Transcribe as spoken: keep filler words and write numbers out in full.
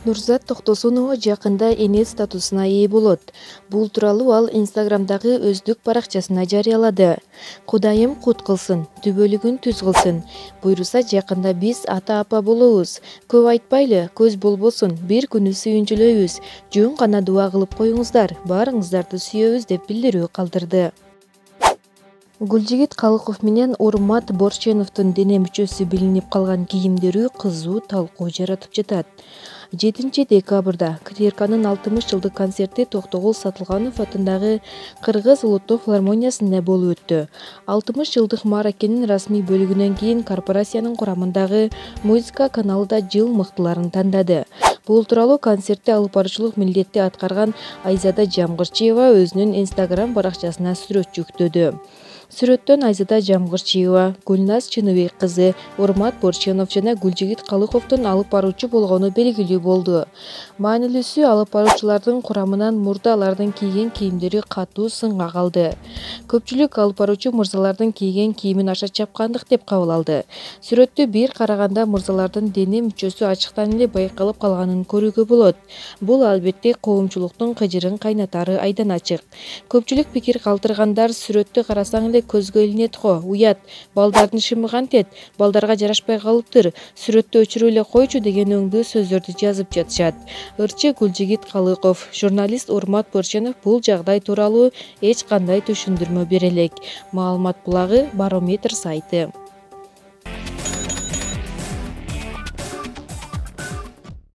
Нурзат Токтосунова жакында эне статусуна ээ болот. Бул тууралуу ал Инстаграмдагы өздүк баракчасына жарыялады. Кудайым кут кылсын, түбөлүгүн түз кылсын. Буйруса жакында биз ата-апа болобуз. Көп айтпайлы, көз болбосун, бир күнү сүйүнчүлөйбүз. Жөн гана дуа кылып коюңуздар, баарыңыздарды сүйөбүз деп билдирүү калтырды. Гүлжигит Калыков менен Урмат Борченовдун дене мүчөсү билинип калган кийимдери кызуу талкуу жаратып жатат. жетинчи декабрда КТРКнын алтымыш жылдык концерти Токтогул Сатылганов атындагы Кыргыз улуттук филармониясында болуп өттү. алтымыш жылдык мааракенин расмий бөлүгүнөн кийин корпорациянын курамындагы музыка каналы да жыл мыктыларын тандады. Бул тууралуу концертти алып баруучулук милдетти аткарган Айзада Жамгырчиева өзүнүн Инстаграм баракчасына сүрөт жүктөдү. Сүрөттөн Айзада Жамгырчиева, Гүлназ Чыныбек кызы, Урмат Борченов жана Гүлжигит Калыковдун алып баруучу болгону белгилүү болду. Маанилүүсү, алып баруучулардын курамынан мурда алардын кийген кийимдери катуу сынга калды. Көпчүлүк алып баруучу мырзалардын кийген кийимин аша чапкандык деп кабыл алды. Сүрөттү бир караганда мырзалардын дене мүчөсү ачыктан эле байкалып калганын көрүүгө болот. Бул албетте коомчулуктун кыжырын кайнатары айдан ачык. Көпчүлүк пикир калтыргандар сүрөттү карасаң эле көзгө илинет го, уят, балдардын шымы кантет, балдарга жарашпай калыптыр, сүрөттү өчүрүп эле койчу деген өңдүү сөздөрдү жазып жатышат. Ырчы Гүлжигит Калыков, журналист Урмат Борченов бул жагдай тууралуу эч кандай түшүндүрмө бере элек. Маалымат булагы Барометр сайты.